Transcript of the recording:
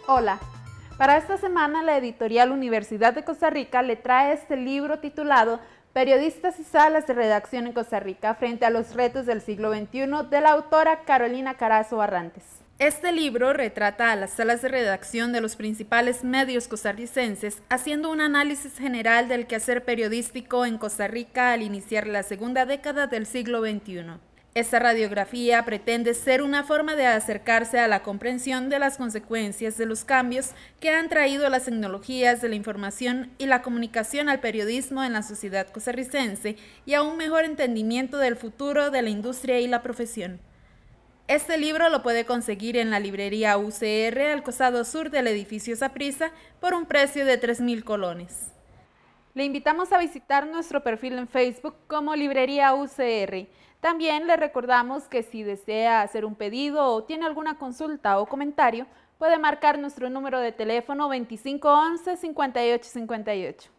Hola, para esta semana la editorial Universidad de Costa Rica le trae este libro titulado Periodistas y salas de redacción en Costa Rica frente a los retos del siglo XXI de la autora Carolina Carazo Barrantes. Este libro retrata a las salas de redacción de los principales medios costarricenses, haciendo un análisis general del quehacer periodístico en Costa Rica al iniciar la segunda década del siglo XXI. Esta radiografía pretende ser una forma de acercarse a la comprensión de las consecuencias de los cambios que han traído las tecnologías de la información y la comunicación al periodismo en la sociedad costarricense y a un mejor entendimiento del futuro de la industria y la profesión. Este libro lo puede conseguir en la librería UCR al costado sur del edificio Saprissa por un precio de 3.000 colones. Le invitamos a visitar nuestro perfil en Facebook como Librería UCR. También le recordamos que si desea hacer un pedido o tiene alguna consulta o comentario, puede marcar nuestro número de teléfono 2511-5858.